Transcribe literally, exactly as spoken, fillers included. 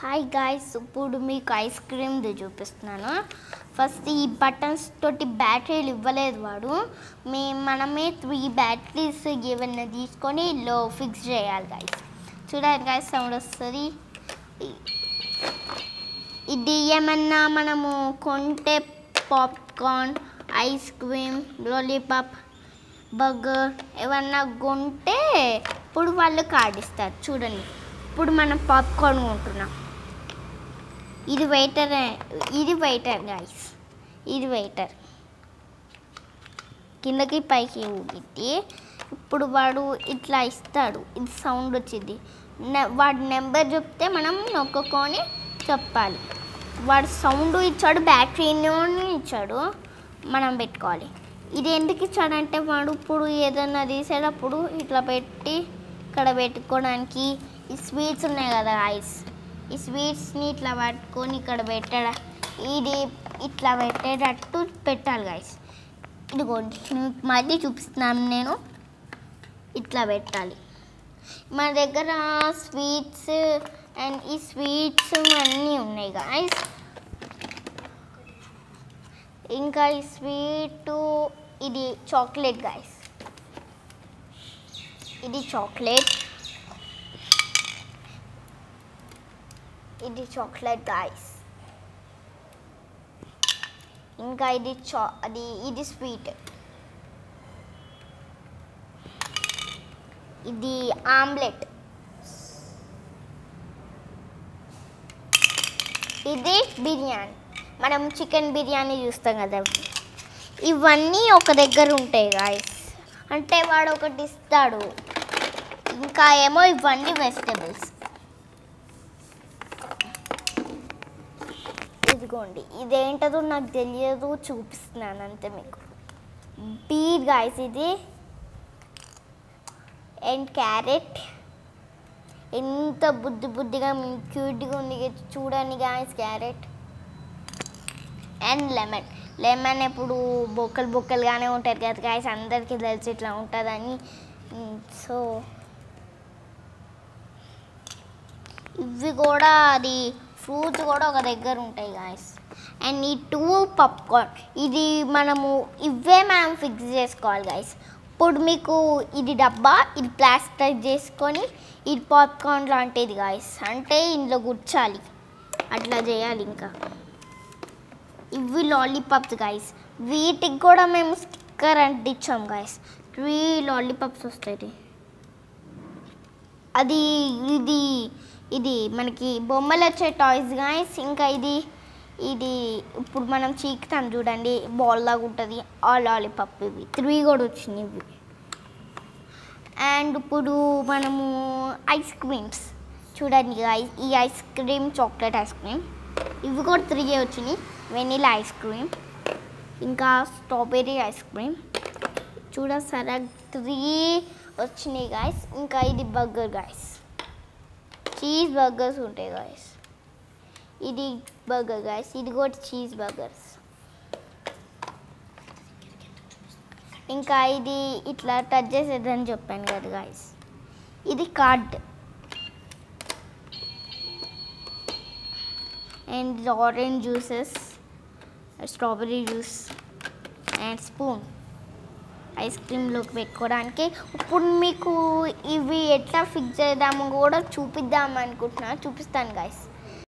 Hi guys, ఇప్పుడు మీకు ice క్రీమ్ది చూపిస్తున్నాను. ఫస్ట్ ఈ బటన్స్ తోటి బ్యాటరీలు ఇవ్వలేదు వాడు. మే మనమే త్రీ బ్యాటరీస్ ఏమన్నా తీసుకొని లో ఫిక్స్ చేయాలి గాయ్స్. చూడండి గాయ్స్, సౌండ్ వస్తుంది. ఇది ఏమన్నా మనము కొంటే popcorn, ice cream, lollipop, burger ఏమన్నా కొంటే ఇప్పుడు వాళ్ళు కార్డ్ ఇస్తారు. చూడండి, ఇప్పుడు మనం పాప్కార్న్ కొంటున్నాం. ఇది వెయిటర్ ఇది వెయిటర్ గాయ్స్, ఇది వెయిటర్ కిందకి పైకి ఊగితే ఇప్పుడు వాడు ఇట్లా ఇస్తాడు. ఇది సౌండ్ వచ్చింది. వాడి నెంబర్ చెప్తే మనం నొక్కుకొని చెప్పాలి. వాడు సౌండ్ ఇచ్చాడు, బ్యాటరీని ఇచ్చాడు, మనం పెట్టుకోవాలి. ఇది ఎందుకు ఇచ్చాడంటే వాడు ఇప్పుడు ఏదన్నా తీసేటప్పుడు ఇట్లా పెట్టి ఇక్కడ పెట్టుకోవడానికి. ఈ స్వీట్స్ ఉన్నాయి కదా గాయ్స్, ఈ స్వీట్స్ని ఇట్లా పట్టుకొని ఇక్కడ పెట్టడం, ఇది ఇట్లా పెట్టేటట్టు పెట్టాలి గాయ్స్. ఇదిగోండి, మళ్ళీ చూపిస్తున్నాను నేను. ఇట్లా పెట్టాలి. మన దగ్గర స్వీట్స్ అండ్ ఈ స్వీట్స్ అన్నీ ఉన్నాయి గాయ్స్. ఇంకా ఈ స్వీటు ఇది చాక్లెట్ గాయ్స్, ఇది చాక్లెట్ ఇది చాక్లెట్ గాయ్స్. ఇంకా ఇది చా అది ఇది స్వీట్, ఇది ఆమ్లెట్, ఇది బిర్యానీ. మనం చికెన్ బిర్యానీ చూస్తాం కదా, ఇవన్నీ ఒక దగ్గర ఉంటాయి గాయ్స్. అంటే వాడు ఒకటి ఇస్తాడు. ఇంకా ఏమో ఇవన్నీ వెజిటబుల్స్. ఇదిగోండి, ఇదేంటదో నాకు తెలియదు, చూపిస్తున్నాను అంతే మీకు. బీట్ గాయ్స్ ఇది, అండ్ క్యారెట్. ఎంత బుద్ధి బుద్ధిగా క్యూట్గా ఉంది చూడండి guys carrot. And lemon. Lemon ఎప్పుడు బొక్కలు బొక్కలుగానే ఉంటుంది కదా గాయ్స్, అందరికీ తెలిసి ఇట్లా ఉంటుందని. సో ఇవి కూడా అది ఫ్రూట్స్ కూడా ఒక దగ్గర ఉంటాయి గాయ్స్. అండ్ ఈ టూ పాప్కార్న్, ఇది మనము ఇవే మనం ఫిక్స్ చేసుకోవాలి గాయ్స్. ఇప్పుడు మీకు ఇది డబ్బా, ఇది ప్లాస్టర్ చేసుకొని ఇది పాప్కార్న్ లాంటిది గాయ్స్. అంటే ఇందులో గుర్చాలి, అట్లా చేయాలి. ఇంకా ఇవి లాలీపాప్స్ గాయ్స్. వీటికి కూడా మేము స్టిక్కర్ అంటించాం గాయ్స్. త్రీ లాలీపాప్స్ వస్తాయి. అది ఇది ఇది మనకి బొమ్మలు వచ్చే టాయ్స్ గాయ్స్. ఇంకా ఇది ఇది ఇప్పుడు మనం చీకుతాం చూడండి, బాల్ లాగా ఉంటుంది, ఆ లాలీపాప్. ఇవి త్రీ కూడా వచ్చినాయి ఇవి. అండ్ ఇప్పుడు మనము ఐస్ క్రీమ్స్ చూడండి గాయ్స్. ఈ ice cream chocolate ice cream, ఇవి కూడా త్రీ వచ్చినాయి. వెనిలా ఐస్ క్రీమ్, ఇంకా స్ట్రాబెర్రీ ఐస్ క్రీమ్ చూడ సరే త్రీ వచ్చినాయి గాయ్స్. ఇంకా ఇది బర్గర్ గాయ్స్, చీజ్ బర్గర్స్ ఉంటాయి గాయ్స్. ఇది బర్గర్ గాయ్స్, ఇది కూడా చీజ్ బర్గర్స్. ఇంకా ఇది ఇట్లా టచ్ చేసేదని చెప్పాను కదా గాయ్స్. ఇది card and orange juices, strawberry juice and spoon ice క్రీమ్లోకి పెట్టుకోవడానికి. ఇప్పుడు మీకు ఇవి ఎట్లా ఫిక్స్ చేద్దాము కూడా చూపిద్దాం అనుకుంటున్నా, చూపిస్తాను గాయ్స్.